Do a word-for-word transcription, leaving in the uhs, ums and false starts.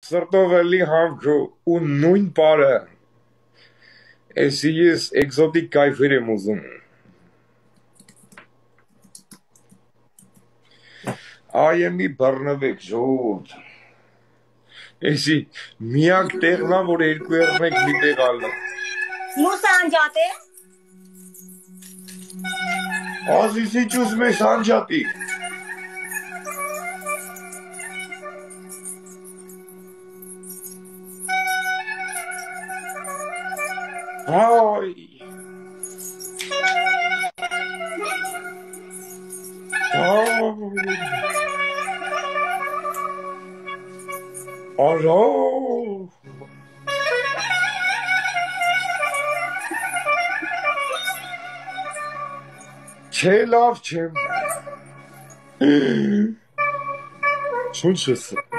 Սրտովելի համքը ու նույն պարը էսի ես էկզոտիկ կայֆեր եմ ուզում այեմի բռնվեք ժողովուրդ էսի միակ տեղն է որ երկու երնեք մի տեղ ալնա Մուս անջատ է Ազիզի ճուզ մեզ անջատի Ay. Ay. Alo. Չէ լավ չեմ Շունչս